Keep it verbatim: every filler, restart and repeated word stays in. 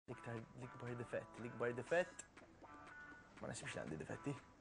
L-iktar l-ikbar difett, l-ikbar difett ma nasibx li għandi difetti.